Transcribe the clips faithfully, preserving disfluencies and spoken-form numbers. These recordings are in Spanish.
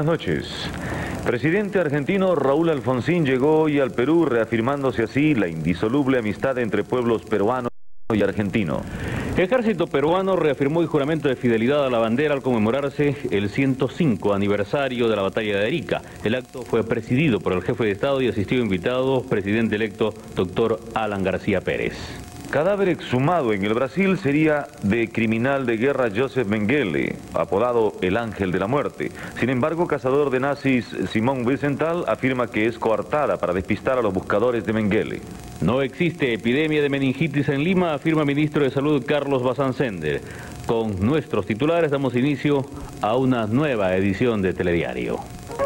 noches. Presidente argentino Raúl Alfonsín llegó hoy al Perú, reafirmándose así la indisoluble amistad entre pueblos peruano y argentino. Ejército peruano reafirmó el juramento de fidelidad a la bandera al conmemorarse el ciento cinco aniversario de la batalla de Arica. El acto fue presidido por el jefe de Estado y asistió invitado presidente electo doctor Alan García Pérez. Cadáver exhumado en el Brasil sería de criminal de guerra Joseph Mengele, apodado el Ángel de la Muerte. Sin embargo, cazador de nazis Simón Wiesenthal afirma que es coartada para despistar a los buscadores de Mengele. No existe epidemia de meningitis en Lima, afirma ministro de Salud Carlos Bazán Sender. Con nuestros titulares damos inicio a una nueva edición de Telediario.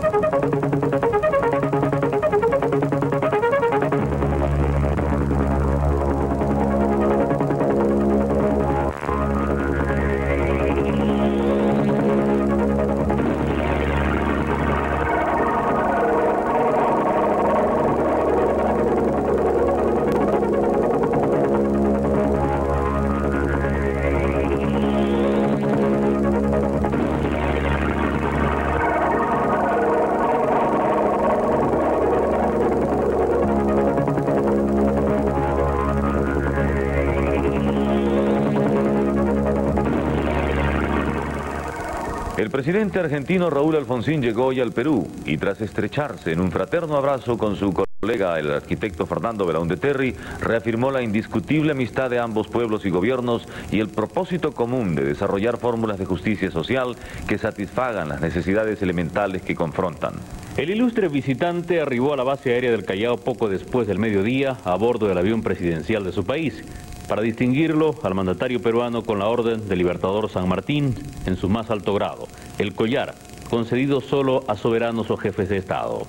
El presidente argentino Raúl Alfonsín llegó hoy al Perú y tras estrecharse en un fraterno abrazo con su colega, el arquitecto Fernando Belaúnde Terry, reafirmó la indiscutible amistad de ambos pueblos y gobiernos y el propósito común de desarrollar fórmulas de justicia social que satisfagan las necesidades elementales que confrontan. El ilustre visitante arribó a la base aérea del Callao poco después del mediodía a bordo del avión presidencial de su país, para distinguirlo al mandatario peruano con la Orden del Libertador San Martín en su más alto grado, el collar, concedido solo a soberanos o jefes de Estado.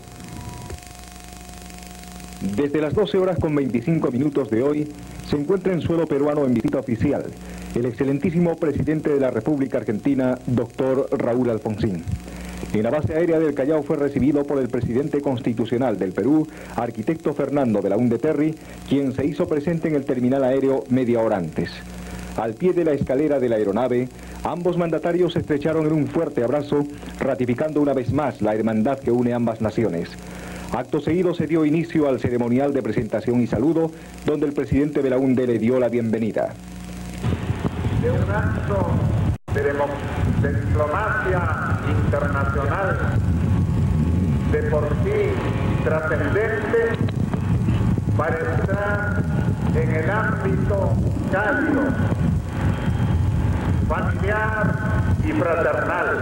Desde las doce horas con veinticinco minutos de hoy, se encuentra en suelo peruano en visita oficial el excelentísimo presidente de la República Argentina, doctor Raúl Alfonsín. En la base aérea del Callao fue recibido por el presidente constitucional del Perú, arquitecto Fernando Belaúnde Terry, quien se hizo presente en el terminal aéreo media hora antes. Al pie de la escalera de la aeronave, ambos mandatarios se estrecharon en un fuerte abrazo, ratificando una vez más la hermandad que une ambas naciones. Acto seguido se dio inicio al ceremonial de presentación y saludo, donde el presidente Belaúnde le dio la bienvenida. De un acto de, de diplomacia internacional de por sí trascendente para estar en el ámbito cálido, familiar y fraternal.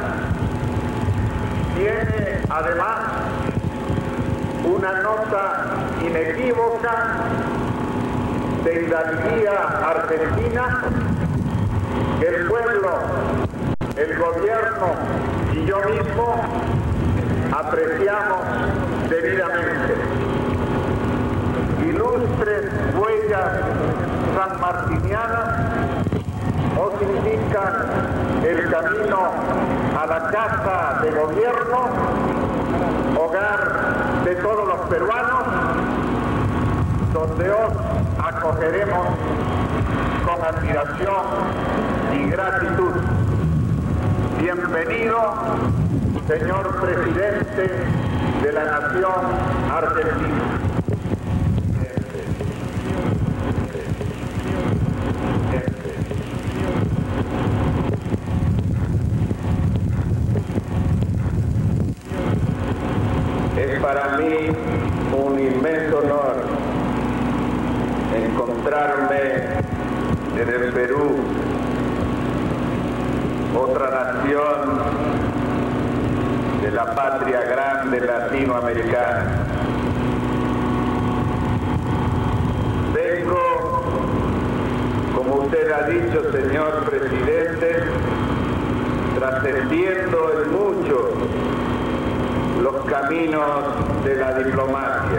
Tiene además una nota inequívoca de hidalguía argentina que el pueblo, el gobierno y yo mismo apreciamos debidamente. Ilustres huellas sanmartinianas os indican el camino a la casa de gobierno, hogar de todos los peruanos, donde os acogeremos con admiración y gratitud. Bienvenido, señor presidente de la nación argentina. Es para mí un inmenso honor encontrarme en el Perú, otra nación de la patria grande latinoamericana. Vengo, como usted ha dicho, señor presidente, trascendiendo en mucho los caminos de la diplomacia.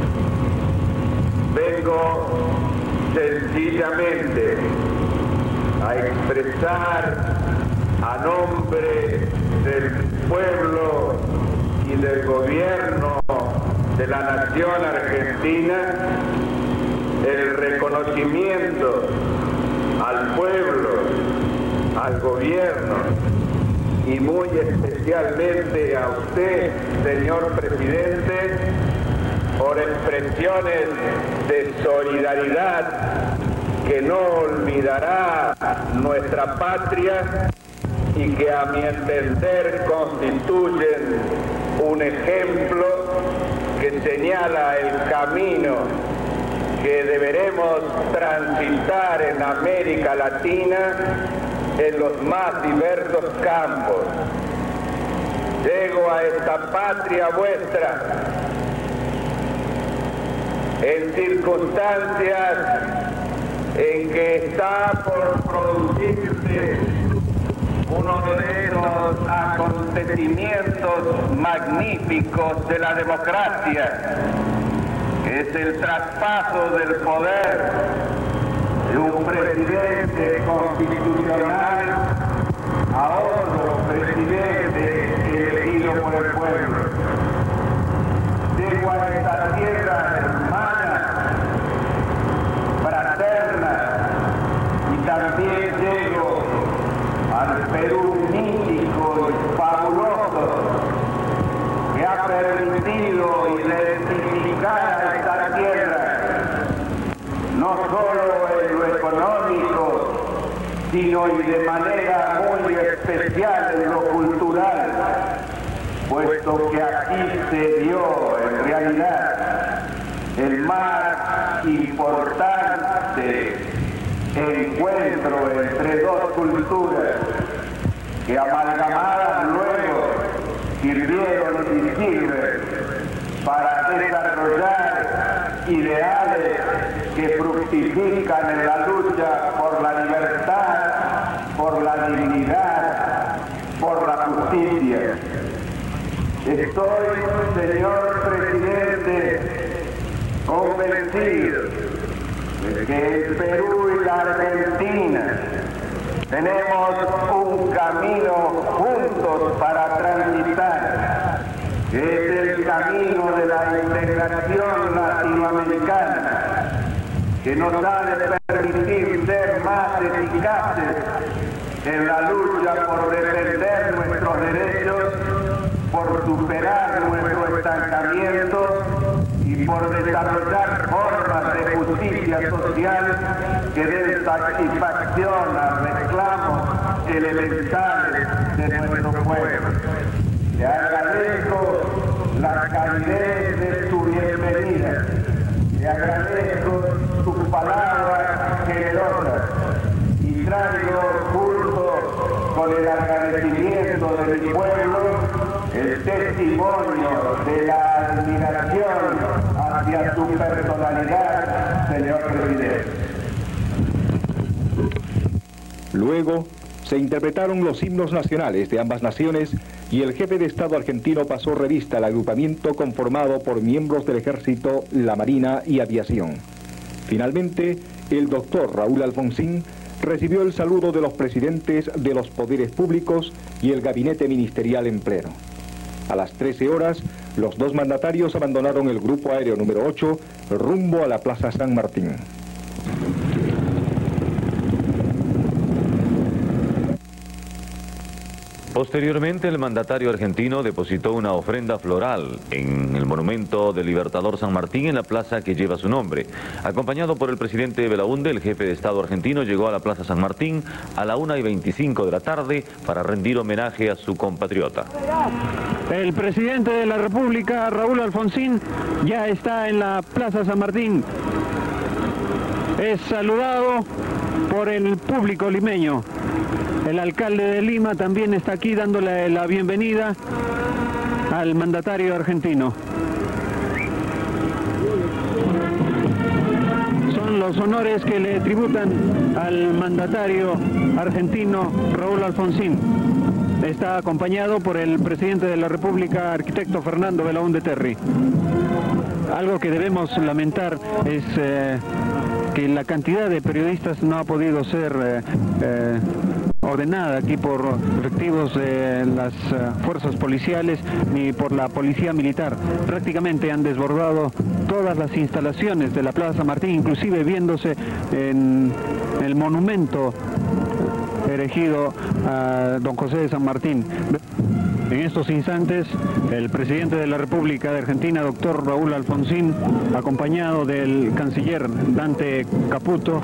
Vengo sencillamente a expresar a nombre del pueblo y del gobierno de la nación argentina el reconocimiento al pueblo, al gobierno y muy especialmente a usted, señor presidente, por expresiones de solidaridad que no olvidará nuestra patria y que a mi entender constituyen un ejemplo que señala el camino que deberemos transitar en América Latina en los más diversos campos. Llego a esta patria vuestra en circunstancias en que está por producirse uno de esos acontecimientos magníficos de la democracia, que es el traspaso del poder de un presidente constitucional a otro presidente elegido por el pueblo. Llego a esta tierra hermana, fraterna, y también llego al Perú mítico y fabuloso, que ha permitido identificar a esta tierra, no solo en lo económico, sino y de manera muy especial en lo cultural, puesto que aquí se dio en realidad el más importante encuentro entre dos culturas que amalgamadas luego sirvieron y sirven para desarrollar ideales que fructifican en la lucha por la libertad, por la dignidad, por la justicia. Estoy, señor presidente, convencido de que el Perú y la Argentina tenemos un camino juntos para transitar, que es el camino de la integración latinoamericana, que nos ha de permitir ser más eficaces en la lucha por defender nuestros derechos, por superar nuestro estancamiento y por desarrollar formas de justicia social que den satisfacción a reclamos elementales de nuestro pueblo. Le agradezco la calidez de su bienvenida, le agradezco sus palabras generosas y traigo junto con el agradecimiento de mi pueblo el testimonio de la admiración hacia su personalidad, señor presidente. Luego se interpretaron los himnos nacionales de ambas naciones y el jefe de Estado argentino pasó revista al agrupamiento conformado por miembros del Ejército, la Marina y Aviación. Finalmente, el doctor Raúl Alfonsín recibió el saludo de los presidentes de los poderes públicos y el gabinete ministerial en pleno. A las trece horas, los dos mandatarios abandonaron el grupo aéreo número ocho rumbo a la Plaza San Martín. Posteriormente, el mandatario argentino depositó una ofrenda floral en el monumento del Libertador San Martín en la plaza que lleva su nombre. Acompañado por el presidente Belaúnde, el jefe de Estado argentino llegó a la Plaza San Martín a la una y veinticinco de la tarde para rendir homenaje a su compatriota. El presidente de la República, Raúl Alfonsín, ya está en la Plaza San Martín. Es saludado por el público limeño. El alcalde de Lima también está aquí dándole la bienvenida al mandatario argentino. Son los honores que le tributan al mandatario argentino Raúl Alfonsín. Está acompañado por el presidente de la República, arquitecto Fernando Belaúnde Terry. Algo que debemos lamentar es eh, que la cantidad de periodistas no ha podido ser eh, eh, ordenada aquí por efectivos de las uh, fuerzas policiales ni por la policía militar. Prácticamente han desbordado todas las instalaciones de la Plaza Martín, inclusive viéndose en el monumento erigido a don José de San Martín. En estos instantes, el presidente de la República de Argentina, doctor Raúl Alfonsín, acompañado del canciller Dante Caputo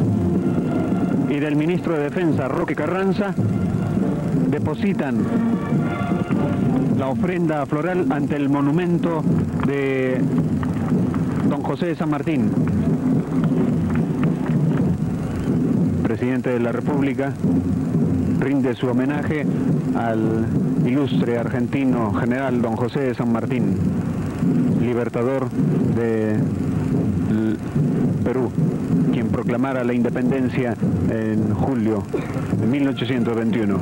y del ministro de Defensa, Roque Carranza, depositan la ofrenda floral ante el monumento de don José de San Martín. Presidente de la República rinde su homenaje al ilustre argentino general don José de San Martín, libertador de Perú, quien proclamara la independencia en julio de mil ochocientos veintiuno.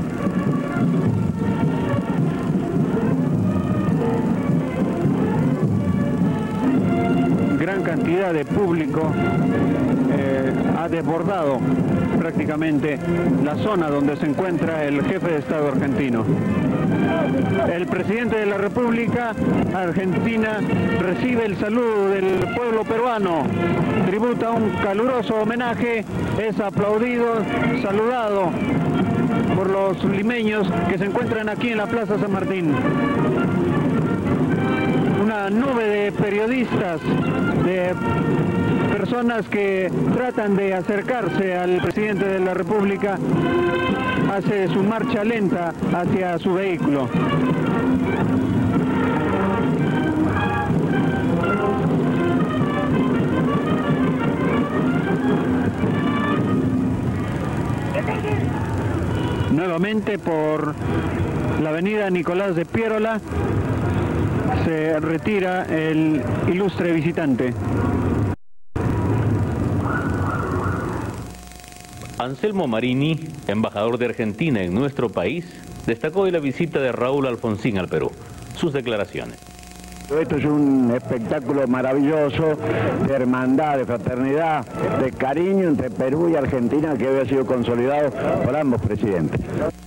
Gran cantidad de público eh, ha desbordado prácticamente la zona donde se encuentra el jefe de Estado argentino. El presidente de la República Argentina recibe el saludo del pueblo peruano, tributa un caluroso homenaje, es aplaudido, saludado por los limeños que se encuentran aquí en la Plaza San Martín. Una nube de periodistas, de personas que tratan de acercarse al presidente de la República, hace su marcha lenta hacia su vehículo. Nuevamente por la avenida Nicolás de Piérola se retira el ilustre visitante. Anselmo Marini, embajador de Argentina en nuestro país, destacó de la visita de Raúl Alfonsín al Perú. Sus declaraciones. Esto es un espectáculo maravilloso de hermandad, de fraternidad, de cariño entre Perú y Argentina que había sido consolidado por ambos presidentes.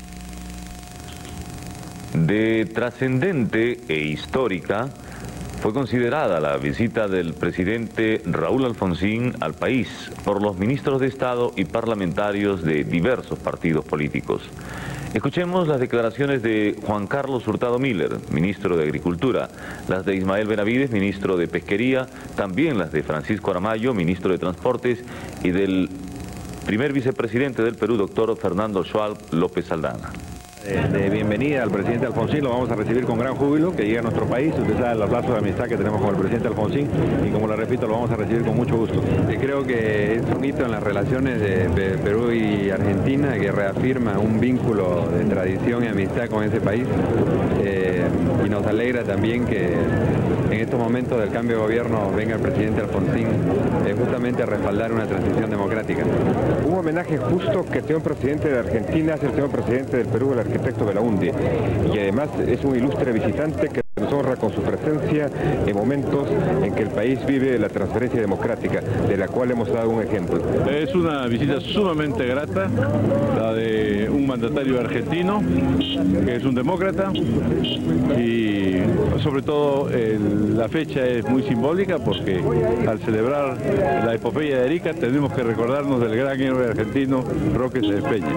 De trascendente e histórica fue considerada la visita del presidente Raúl Alfonsín al país por los ministros de Estado y parlamentarios de diversos partidos políticos. Escuchemos las declaraciones de Juan Carlos Hurtado Miller, ministro de Agricultura, las de Ismael Benavides, ministro de Pesquería, también las de Francisco Aramayo, ministro de Transportes, y del primer vicepresidente del Perú, doctor Fernando Schwab López Saldana. De bienvenida al presidente Alfonsín, lo vamos a recibir con gran júbilo, que llegue a nuestro país. Usted sabe los lazos de amistad que tenemos con el presidente Alfonsín y, como le repito, lo vamos a recibir con mucho gusto. Yo creo que es un hito en las relaciones de Perú y Argentina que reafirma un vínculo de tradición y amistad con ese país, eh, y nos alegra también que en estos momentos del cambio de gobierno venga el presidente Alfonsín eh, justamente a respaldar una transición democrática. Un homenaje justo que el señor presidente de Argentina hace el señor presidente del Perú, el arquitecto Belaúnde, y además es un ilustre visitante que nos honra con su presencia en momentos en que el país vive la transferencia democrática, de la cual hemos dado un ejemplo. Es una visita sumamente grata, la de un mandatario argentino, que es un demócrata, y sobre todo el, la fecha es muy simbólica porque al celebrar la epopeya de Arica tenemos que recordarnos del gran héroe argentino Roque Sáenz Peña.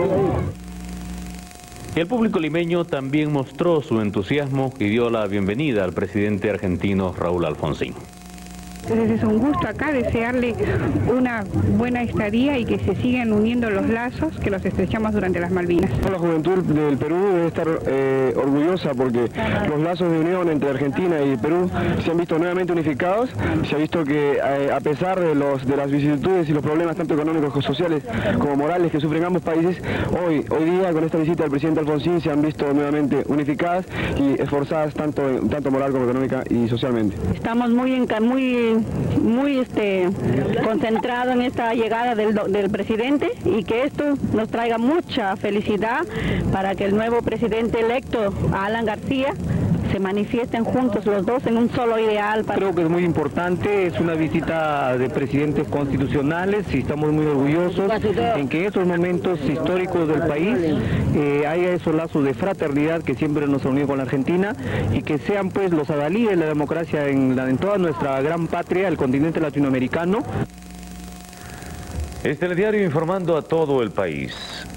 El público limeño también mostró su entusiasmo y dio la bienvenida al presidente argentino Raúl Alfonsín. Entonces es un gusto acá desearle una buena estadía y que se sigan uniendo los lazos que los estrechamos durante las Malvinas. La juventud del Perú debe estar eh, orgullosa porque los lazos de unión entre Argentina y Perú se han visto nuevamente unificados. Se ha visto que eh, a pesar de, los, de las vicisitudes y los problemas tanto económicos, sociales como morales que sufren ambos países, hoy, hoy día con esta visita del presidente Alfonsín se han visto nuevamente unificadas y esforzadas tanto, tanto moral como económica y socialmente. Estamos muy, en, muy muy este, concentrado en esta llegada del, del presidente y que esto nos traiga mucha felicidad para que el nuevo presidente electo, Alan García, se manifiesten juntos los dos en un solo ideal. Para... Creo que es muy importante, es una visita de presidentes constitucionales y estamos muy orgullosos en que en estos momentos históricos del país eh, haya esos lazos de fraternidad que siempre nos han unido con la Argentina y que sean pues los adalides de la democracia en, la, en toda nuestra gran patria, el continente latinoamericano. Este telediario informando a todo el país.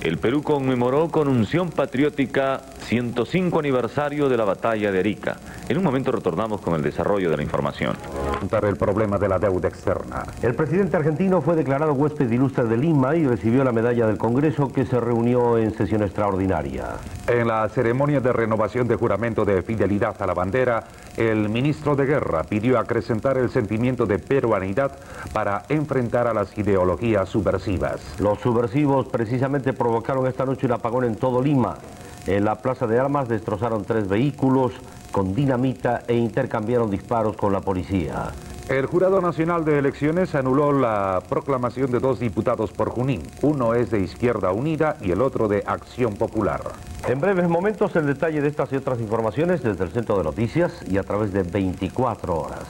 El Perú conmemoró con unción patriótica ciento cinco aniversario de la batalla de Arica. En un momento retornamos con el desarrollo de la información. El problema de la deuda externa. El presidente argentino fue declarado huésped ilustre de Lima y recibió la medalla del Congreso, que se reunió en sesión extraordinaria. En la ceremonia de renovación de juramento de fidelidad a la bandera, el ministro de Guerra pidió acrecentar el sentimiento de peruanidad para enfrentar a las ideologías subversivas. Los subversivos precisamente provocaron esta noche un apagón en todo Lima. En la Plaza de Armas destrozaron tres vehículos con dinamita e intercambiaron disparos con la policía. El Jurado Nacional de Elecciones anuló la proclamación de dos diputados por Junín. Uno es de Izquierda Unida y el otro de Acción Popular. En breves momentos el detalle de estas y otras informaciones desde el Centro de Noticias y a través de veinticuatro horas.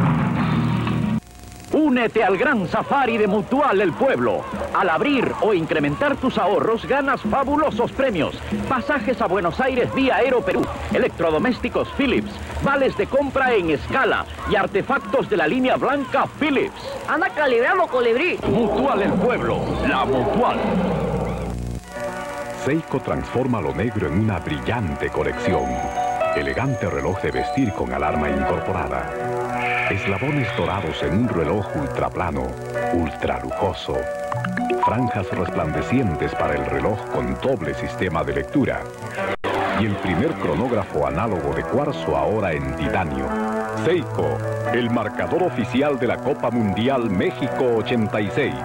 Únete al gran safari de Mutual El Pueblo. Al abrir o incrementar tus ahorros ganas fabulosos premios. Pasajes a Buenos Aires vía Aeroperú, electrodomésticos Philips, vales de compra en escala y artefactos de la línea blanca Philips. Anda, calibramos, colibrí. Mutual El Pueblo, la Mutual. Seiko transforma lo negro en una brillante colección. Elegante reloj de vestir con alarma incorporada. Eslabones dorados en un reloj ultraplano, ultra lujoso. Franjas resplandecientes para el reloj con doble sistema de lectura. Y el primer cronógrafo análogo de cuarzo ahora en titanio. Seiko, el marcador oficial de la Copa Mundial México ochenta y seis.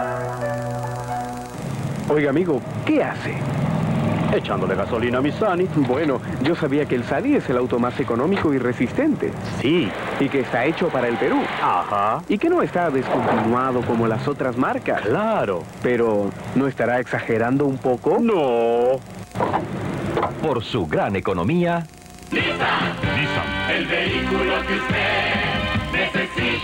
Oiga, amigo, ¿qué hace? Echándole gasolina a mi Sani. Bueno, yo sabía que el Sani es el auto más económico y resistente. Sí. Y que está hecho para el Perú. Ajá. Y que no está descontinuado como las otras marcas. Claro. Pero, ¿no estará exagerando un poco? No. Por su gran economía... Nissan. Nissan. El vehículo que usted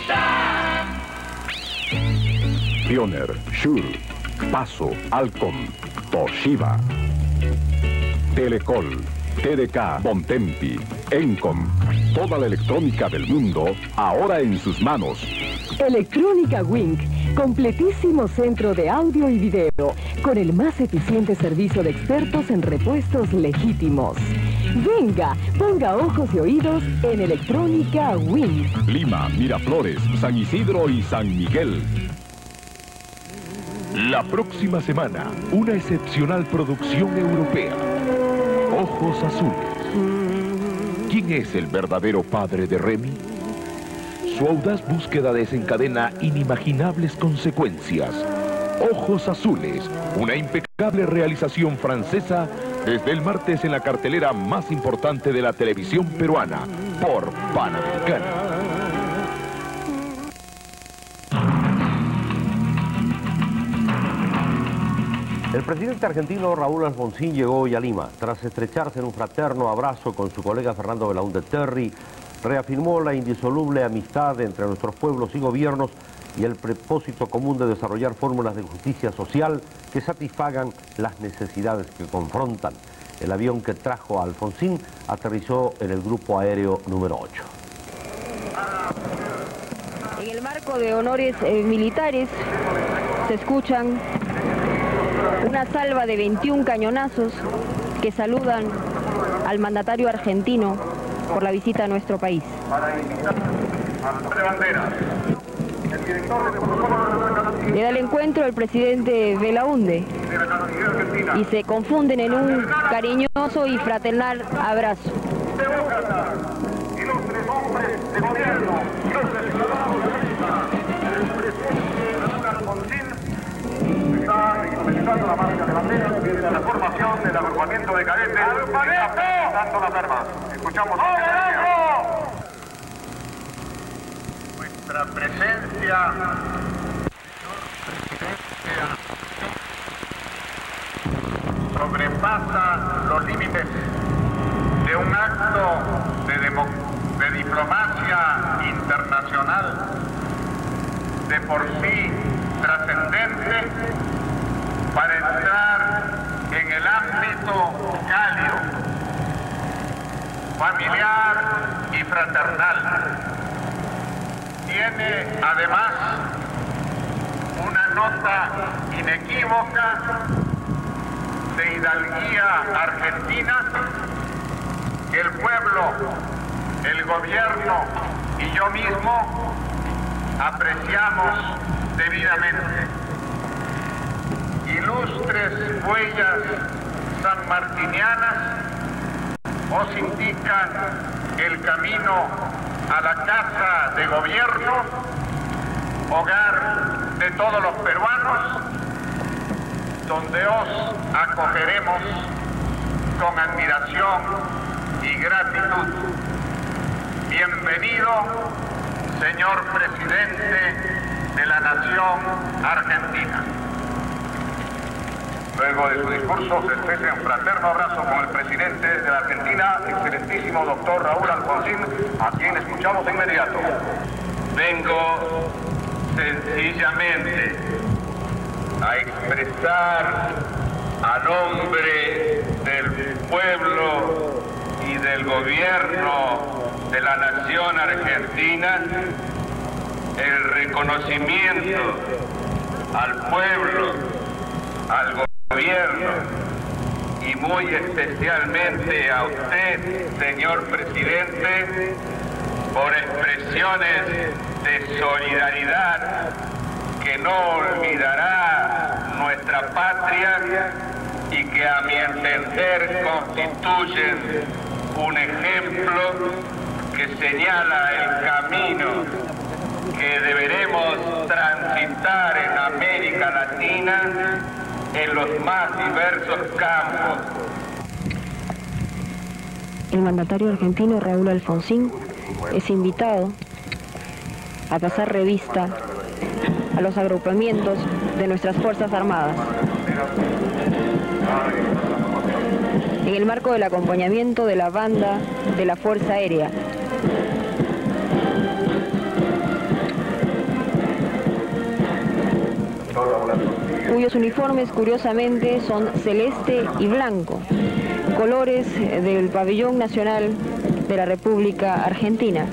necesita. Pioneer, Shure, Paso, Alcom, Toshiba. Telecol, T D K, Bontempi, Encom, toda la electrónica del mundo, ahora en sus manos. Electrónica Wink, completísimo centro de audio y video, con el más eficiente servicio de expertos en repuestos legítimos. Venga, ponga ojos y oídos en Electrónica Wink. Lima, Miraflores, San Isidro y San Miguel. La próxima semana, una excepcional producción europea. Ojos Azules. ¿Quién es el verdadero padre de Remy? Su audaz búsqueda desencadena inimaginables consecuencias. Ojos Azules, una impecable realización francesa desde el martes en la cartelera más importante de la televisión peruana, por Panamericana. El presidente argentino Raúl Alfonsín llegó hoy a Lima. Tras estrecharse en un fraterno abrazo con su colega Fernando Belaúnde Terry, reafirmó la indisoluble amistad entre nuestros pueblos y gobiernos y el propósito común de desarrollar fórmulas de justicia social que satisfagan las necesidades que confrontan. El avión que trajo a Alfonsín aterrizó en el grupo aéreo número ocho. En el marco de honores eh, militares se escuchan una salva de veintiún cañonazos que saludan al mandatario argentino por la visita a nuestro país. Le da el encuentro el presidente Belaúnde y se confunden en un cariñoso y fraternal abrazo. Está implementando la marca de bandera, la formación del agrupamiento de cadetes, tanto las armas. Escuchamos. Nuestra presencia sobrepasa los límites de un acto de, demo, de diplomacia internacional de por sí trascendente para entrar en el ámbito cálido, familiar y fraternal. Tiene además una nota inequívoca de hidalguía argentina que el pueblo, el gobierno y yo mismo apreciamos debidamente. Ilustres huellas sanmartinianas os indican el camino a la casa de gobierno, hogar de todos los peruanos, donde os acogeremos con admiración y gratitud. Bienvenido, señor presidente de la Nación Argentina. Luego de su discurso se expresa un fraterno abrazo con el presidente de la Argentina, excelentísimo doctor Raúl Alfonsín, a quien escuchamos de inmediato. Vengo sencillamente a expresar a nombre del pueblo y del gobierno de la Nación Argentina el reconocimiento al pueblo, al gobierno y muy especialmente a usted, señor presidente, por expresiones de solidaridad que no olvidará nuestra patria y que a mi entender constituyen un ejemplo que señala el camino que deberemos transitar en América Latina en los más diversos campos. El mandatario argentino Raúl Alfonsín es invitado a pasar revista a los agrupamientos de nuestras Fuerzas Armadas. En el marco del acompañamiento de la banda de la Fuerza Aérea, cuyos uniformes curiosamente son celeste y blanco, colores del pabellón nacional de la República Argentina.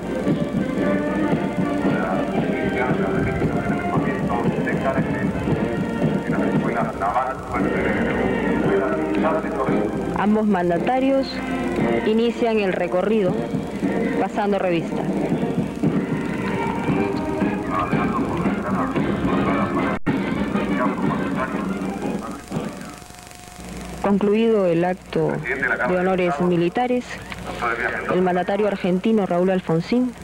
Ambos mandatarios inician el recorrido pasando revista. Concluido el acto de honores militares, el mandatario argentino Raúl Alfonsín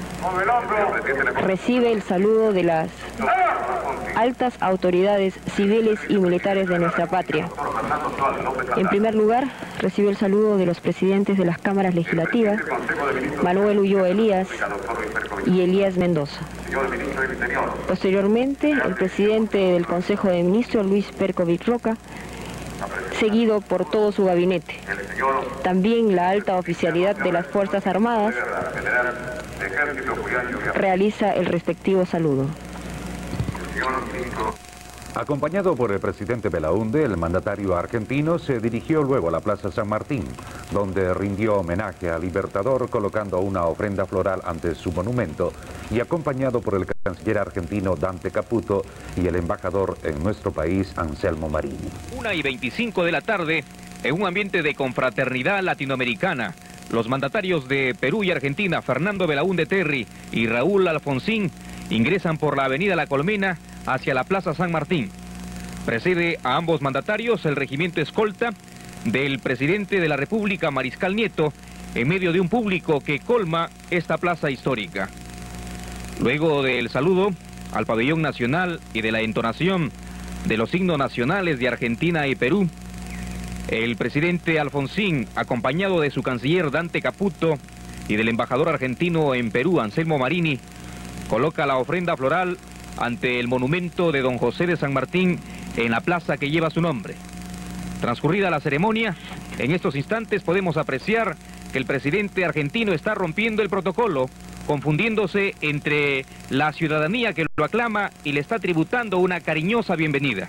recibe el saludo de las altas autoridades civiles y militares de nuestra patria. En primer lugar, recibe el saludo de los presidentes de las cámaras legislativas, Manuel Ulloa Elías y Elías Mendoza. Posteriormente, el presidente del Consejo de Ministros, Luis Perkovic Roca, seguido por todo su gabinete. También la alta oficialidad de las Fuerzas Armadas realiza el respectivo saludo. Acompañado por el presidente Belaúnde, el mandatario argentino se dirigió luego a la Plaza San Martín, donde rindió homenaje al Libertador colocando una ofrenda floral ante su monumento y acompañado por el canciller argentino Dante Caputo y el embajador en nuestro país, Anselmo Marini. Una y veinticinco de la tarde, en un ambiente de confraternidad latinoamericana, los mandatarios de Perú y Argentina, Fernando Belaúnde Terry y Raúl Alfonsín, ingresan por la avenida La Colmena hacia la Plaza San Martín. Precede a ambos mandatarios el regimiento escolta del presidente de la República, Mariscal Nieto, en medio de un público que colma esta plaza histórica. Luego del saludo al pabellón nacional y de la entonación de los himnos nacionales de Argentina y Perú, el presidente Alfonsín, acompañado de su canciller Dante Caputo y del embajador argentino en Perú, Anselmo Marini, coloca la ofrenda floral ante el monumento de Don José de San Martín en la plaza que lleva su nombre. Transcurrida la ceremonia, en estos instantes podemos apreciar que el presidente argentino está rompiendo el protocolo, confundiéndose entre la ciudadanía que lo aclama y le está tributando una cariñosa bienvenida.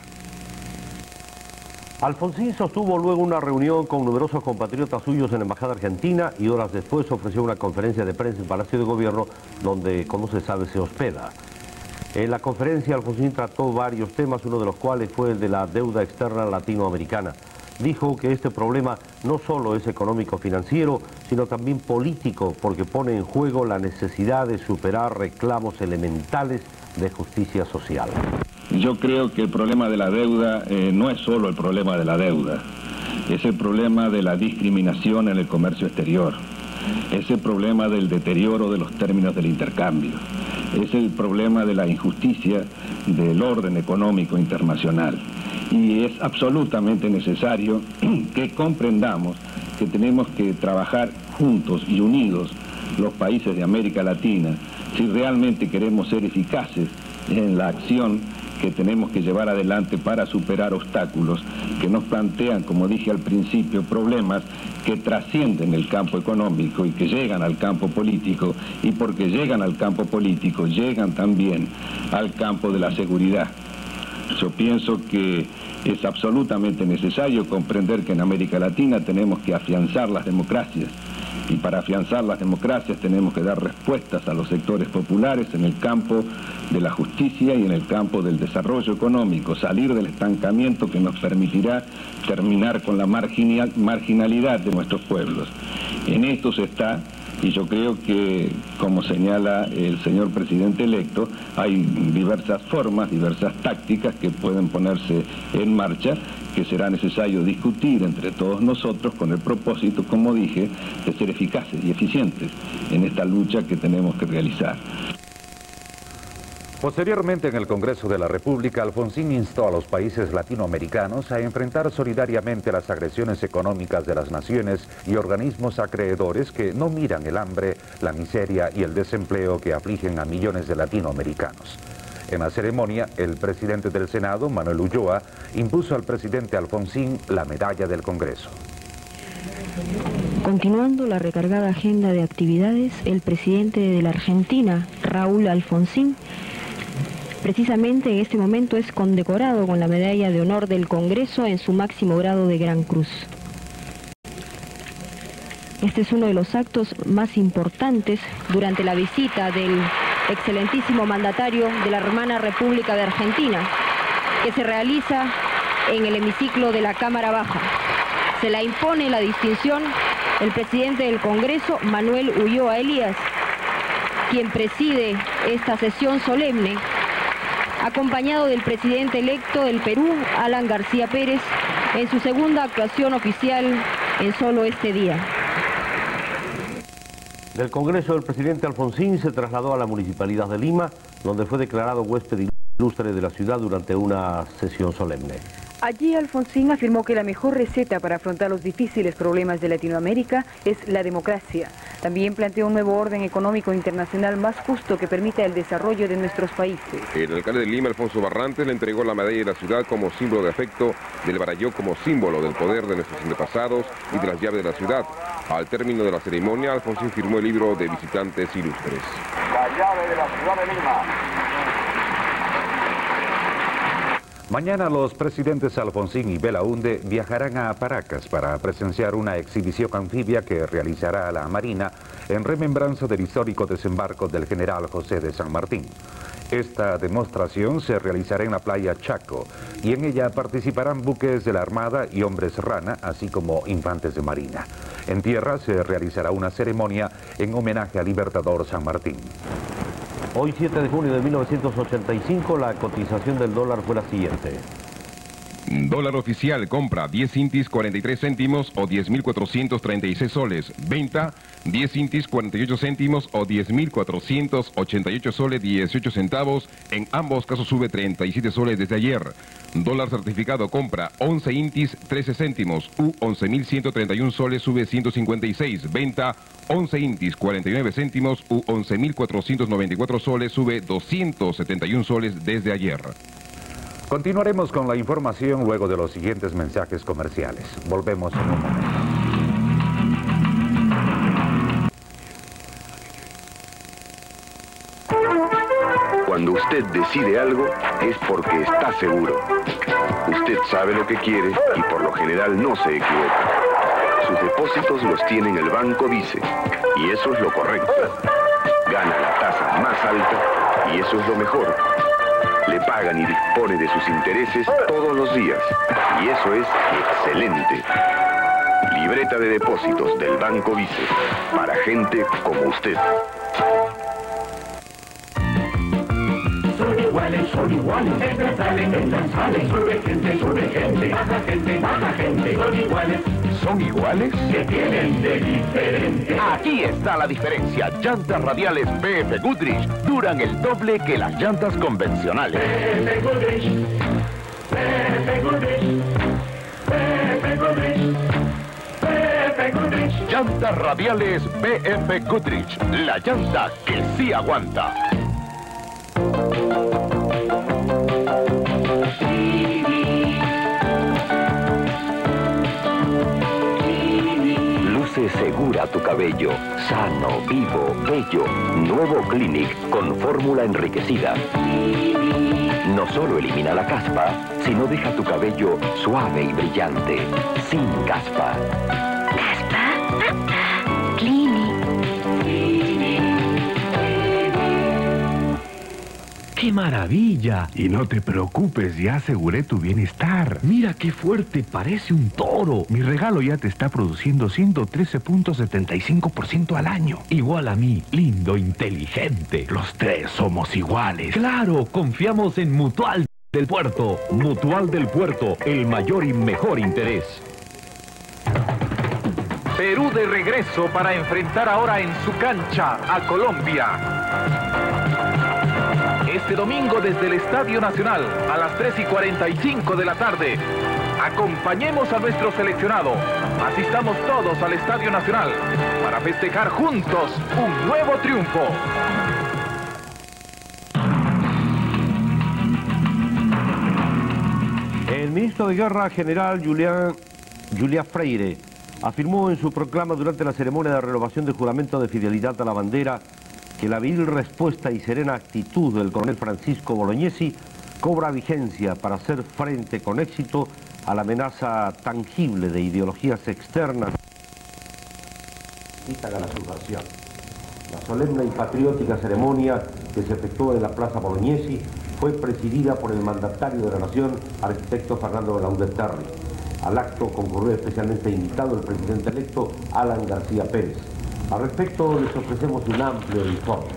Alfonsín sostuvo luego una reunión con numerosos compatriotas suyos en la Embajada Argentina y horas después ofreció una conferencia de prensa en Palacio de Gobierno donde, como se sabe, se hospeda. En la conferencia Alfonsín trató varios temas, uno de los cuales fue el de la deuda externa latinoamericana. dijo que este problema no solo es económico-financiero, sino también político, porque pone en juego la necesidad de superar reclamos elementales de justicia social. Yo creo que el problema de la deuda eh, no es solo el problema de la deuda, es el problema de la discriminación en el comercio exterior, es el problema del deterioro de los términos del intercambio, es el problema de la injusticia del orden económico internacional. Y es absolutamente necesario que comprendamos que tenemos que trabajar juntos y unidos los países de América Latina si realmente queremos ser eficaces en la acción que tenemos que llevar adelante para superar obstáculos que nos plantean, como dije al principio, problemas que trascienden el campo económico y que llegan al campo político, y porque llegan al campo político, llegan también al campo de la seguridad. Yo pienso que es absolutamente necesario comprender que en América Latina tenemos que afianzar las democracias, y para afianzar las democracias tenemos que dar respuestas a los sectores populares en el campo de la justicia y en el campo del desarrollo económico, salir del estancamiento que nos permitirá terminar con la marginal, marginalidad de nuestros pueblos. En esto se está, y yo creo que, como señala el señor presidente electo, hay diversas formas, diversas tácticas que pueden ponerse en marcha, que será necesario discutir entre todos nosotros con el propósito, como dije, de ser eficaces y eficientes en esta lucha que tenemos que realizar. Posteriormente, en el Congreso de la República, Alfonsín instó a los países latinoamericanos a enfrentar solidariamente las agresiones económicas de las naciones y organismos acreedores que no miran el hambre, la miseria y el desempleo que afligen a millones de latinoamericanos. En la ceremonia, el presidente del Senado, Manuel Ulloa, impuso al presidente Alfonsín la medalla del Congreso. Continuando la recargada agenda de actividades, el presidente de la Argentina, Raúl Alfonsín, precisamente en este momento es condecorado con la medalla de honor del Congreso en su máximo grado de Gran Cruz. Este es uno de los actos más importantes durante la visita del excelentísimo mandatario de la hermana República de Argentina, que se realiza en el hemiciclo de la Cámara Baja. Se la impone la distinción el presidente del Congreso, Manuel Ulloa Elías, quien preside esta sesión solemne, acompañado del presidente electo del Perú, Alan García Pérez, en su segunda actuación oficial en solo este día. Del Congreso, el presidente Alfonsín se trasladó a la Municipalidad de Lima, donde fue declarado huésped ilustre de la ciudad durante una sesión solemne. Allí Alfonsín afirmó que la mejor receta para afrontar los difíciles problemas de Latinoamérica es la democracia. También planteó un nuevo orden económico internacional más justo que permita el desarrollo de nuestros países. El alcalde de Lima, Alfonso Barrantes, le entregó la medalla de la ciudad como símbolo de afecto, del Barayó como símbolo del poder de nuestros antepasados y de las llaves de la ciudad. Al término de la ceremonia, Alfonsín firmó el libro de visitantes ilustres. La llave de la ciudad de Lima. Mañana los presidentes Alfonsín y Belaúnde viajarán a Paracas para presenciar una exhibición anfibia que realizará la Marina en remembranza del histórico desembarco del general José de San Martín. Esta demostración se realizará en la playa Chaco y en ella participarán buques de la Armada y hombres rana, así como infantes de Marina. En tierra se realizará una ceremonia en homenaje al libertador San Martín. Hoy, siete de junio de mil novecientos ochenta y cinco, la cotización del dólar fue la siguiente. Dólar oficial, compra diez intis cuarenta y tres céntimos o diez mil cuatrocientos treinta y seis soles. Venta diez intis cuarenta y ocho céntimos o diez mil cuatrocientos ochenta y ocho soles dieciocho centavos. En ambos casos sube treinta y siete soles desde ayer. Dólar certificado, compra once intis trece céntimos u once mil ciento treinta y uno soles, sube ciento cincuenta y seis. Venta once intis cuarenta y nueve céntimos u once mil cuatrocientos noventa y cuatro soles, sube doscientos setenta y uno soles desde ayer. Continuaremos con la información luego de los siguientes mensajes comerciales. Volvemos en un momento. Cuando usted decide algo, es porque está seguro. Usted sabe lo que quiere y por lo general no se equivoca. Sus depósitos los tiene en el Banco Vice, y eso es lo correcto. Gana la tasa más alta, y eso es lo mejor. le pagan y dispone de sus intereses todos los días. Y eso es excelente. Libreta de depósitos del Banco Vice, para gente como usted. Son iguales, son iguales, entran, salen, entran, salen, sube gente, sube gente, baja gente, baja gente, son iguales. ¿Son iguales? ¿Qué tienen de diferente? Aquí está la diferencia. Llantas radiales B F Goodrich duran el doble que las llantas convencionales. B F Goodrich, B F Goodrich, B F Goodrich, B F Goodrich. Llantas radiales B F Goodrich, la llanta que sí aguanta. Luce segura tu cabello, sano, vivo, bello. Nuevo Clinic con fórmula enriquecida. No solo elimina la caspa, sino deja tu cabello suave y brillante, sin caspa. ¿Caspa? Clinic. ¡Qué maravilla! Y no te preocupes, ya aseguré tu bienestar. Mira qué fuerte, parece un toro. Mi regalo ya te está produciendo ciento trece punto setenta y cinco por ciento al año. Igual a mí, lindo, inteligente. Los tres somos iguales. Claro, confiamos en Mutual del Puerto. Mutual del Puerto, el mayor y mejor interés. Perú de regreso para enfrentar ahora en su cancha a Colombia. Este domingo desde el Estadio Nacional a las tres y cuarenta y cinco de la tarde. Acompañemos a nuestro seleccionado. Asistamos todos al Estadio Nacional para festejar juntos un nuevo triunfo. El ministro de Guerra, general Julián, Julián Freire, afirmó en su proclama durante la ceremonia de renovación de juramento de fidelidad a la bandera que la viril respuesta y serena actitud del coronel Francisco Bolognesi cobra vigencia para hacer frente con éxito a la amenaza tangible de ideologías externas que a la subversión. La solemne y patriótica ceremonia que se efectuó en la Plaza Bolognesi fue presidida por el mandatario de la Nación, arquitecto Fernando Belaúnde Terry. Al acto concurrió especialmente invitado el presidente electo Alan García Pérez. Al respecto, les ofrecemos un amplio informe.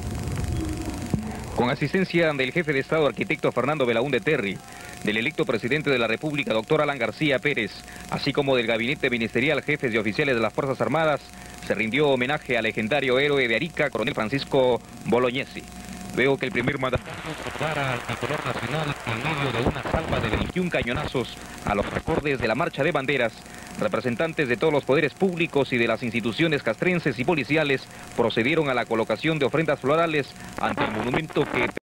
Con asistencia del jefe de Estado, arquitecto Fernando Belaúnde Terry, del electo presidente de la República, doctor Alan García Pérez, así como del gabinete ministerial, jefes y oficiales de las Fuerzas Armadas, se rindió homenaje al legendario héroe de Arica, coronel Francisco Bolognesi. Veo que el primer mandatario proclara al color nacional en medio de una salva de veintiún cañonazos a los acordes de la marcha de banderas. Representantes de todos los poderes públicos y de las instituciones castrenses y policiales procedieron a la colocación de ofrendas florales ante el monumento que